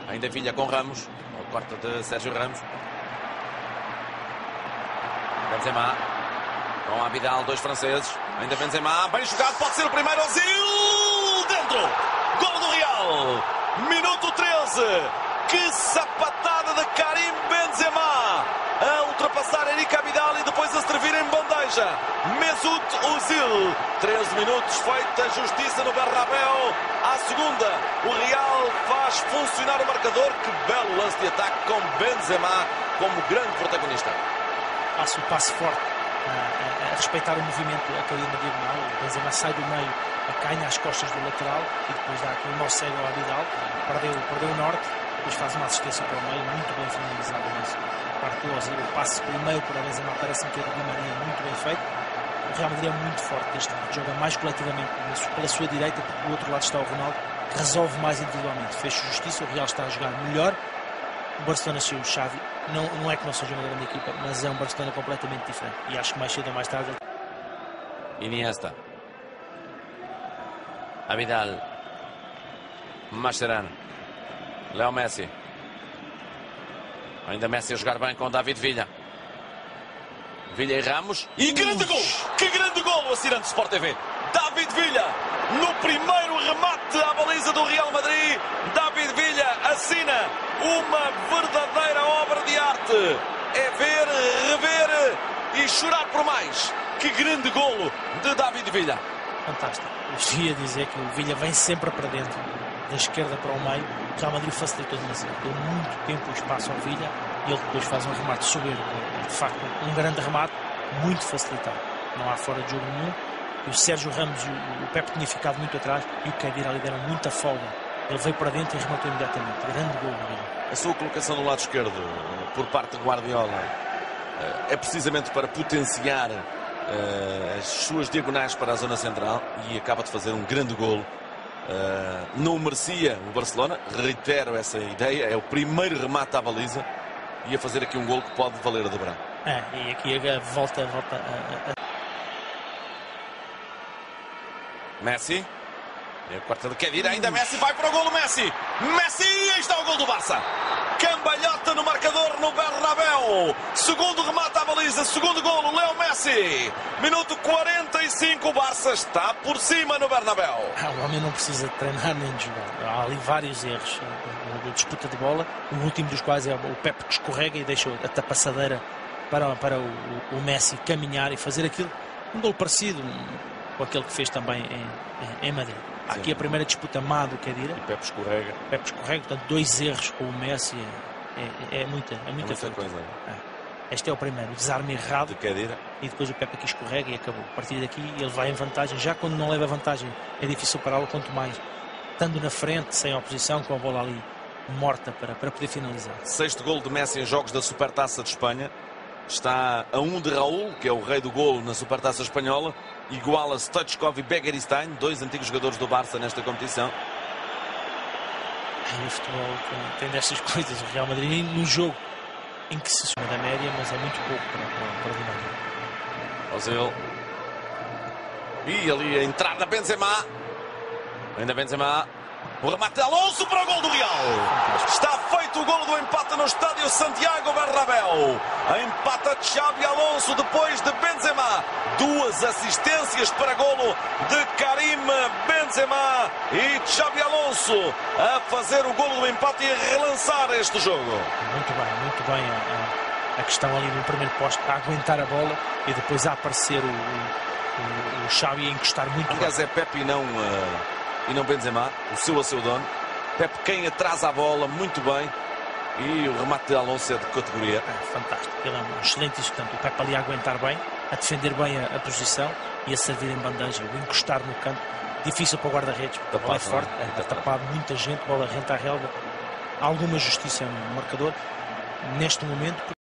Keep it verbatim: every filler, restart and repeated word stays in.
Ainda Villa com Ramos. O corte de Sérgio Ramos. Benzema. Com Abidal, dois franceses. Ainda Benzema. Bem jogado. Pode ser o primeiro. Ozil. Dentro. Gol do Real. Minuto treze. Que sapatada de Karim Benzema. A ultrapassar Eric Abidal e depois a servir em bandeja. Mesut Ozil. treze minutos, feita justiça no Bernabéu. À segunda, o Real faz funcionar o marcador. Que belo lance de ataque com Benzema como grande protagonista. Passa o passe forte a, a, a respeitar o movimento a cair na diagonal. O Benzema sai do meio, cai nas costas do lateral e depois dá aqui um nó cego ao Abidal. Perdeu, perdeu o norte, depois faz uma assistência para o meio, muito bem finalizado nisso. Parte do Ozil, o passe pelo meio para o Benzema parece-me que é de Maria muito bem feito. O Real Madrid é muito forte deste lado, joga mais coletivamente pela sua direita, porque do outro lado está o Ronaldo, que resolve mais individualmente. Fez justiça, o Real está a jogar melhor. O Barcelona cheio o Xavi, não, não é que não seja uma grande equipa, mas é um Barcelona completamente diferente. E acho que mais cedo ou mais tarde... Iniesta. Abidal. Mascherano. Leo Messi. Ainda Messi a jogar bem com David Villa. Villa e Ramos. E grande gol! Que grande gol! Assinante Sport T V. David Villa, no primeiro remate à baliza do Real Madrid. David Villa assina uma verdadeira obra de arte. É ver, rever e chorar por mais. Que grande golo de David Villa. Fantástico. Eu ia dizer que o Villa vem sempre para dentro, da esquerda para o meio. O Real Madrid facilitou demasiado. Deu muito tempo e espaço ao Villa e ele depois faz um remate soberbo. De facto, um grande remate, muito facilitado. Não há fora de jogo nenhum. E o Sérgio Ramos e o Pepe tinha ficado muito atrás e o Khedira ali deram muita folga. Ele veio para dentro e rematou imediatamente. Grande gol. A sua colocação no lado esquerdo por parte de Guardiola é precisamente para potenciar as suas diagonais para a zona central e acaba de fazer um grande golo. Não merecia o Barcelona, reitero essa ideia, é o primeiro remate à baliza e a fazer aqui um golo que pode valer a dobrar. É, e aqui a volta, volta a, a... Messi. É a quarta de Khedira, ainda Messi vai para o golo, Messi! Messi! Aí está o gol do Barça! Cambalhota no marcador no Bernabéu! Segundo remate à baliza, segundo golo, Leo Messi! Minuto quarenta e cinco, o Barça está por cima no Bernabéu. Ah, o homem não precisa de treinar nem de jogar. Há ali vários erros de disputa de bola, o último dos quais é o Pepe que escorrega e deixa a tapassadeira para, para o, o Messi caminhar e fazer aquilo, um gol parecido com aquele que fez também em, em Madrid. Há aqui a primeira disputa má do Khedira. E Pepe escorrega. Pepe escorrega, portanto, dois erros com o Messi é, é, é muita, é muita, é muita coisa. É. Este é o primeiro, o desarme errado. De Khedira. E depois o Pepe aqui escorrega e acabou. A partir daqui ele vai em vantagem. Já quando não leva vantagem é difícil pará-lo, quanto mais estando na frente, sem oposição, com a bola ali morta para, para poder finalizar. Sexto golo de Messi em jogos da Supertaça de Espanha. Está a um de Raul, que é o rei do golo na Supertaça Espanhola. Iguala Stoichkov e Begiristain, dois antigos jogadores do Barça nesta competição. E o futebol tem, tem destas coisas. O Real Madrid no jogo em que se soma da média, mas é muito pouco para, para, para o Ozil. E ali a entrada Benzema. Ainda Benzema. O remate de Alonso para o gol do Real. Está feito o gol do empate no estádio Santiago Bernabéu. Empata Xabi Alonso depois de Benzema. Duas assistências para golo de Karim Benzema e Xabi Alonso a fazer o golo do empate e a relançar este jogo. Muito bem, muito bem a, a questão ali no primeiro posto, a aguentar a bola e depois a aparecer o, o, o Xabi a encostar muito. Aliás, é Pepe e não... Uh... E não Benzema, o seu a seu dono. Pepe quem atrasa a bola muito bem. E o remate de Alonso é de categoria. É fantástico. Ele é um excelente executante. O Pepe ali a aguentar bem, a defender bem a, a posição e a servir em bandeja, o encostar no canto. Difícil para o guarda-redes. A bola é forte, é, é tapado muita gente, bola renta à relva. Há alguma justiça no marcador neste momento.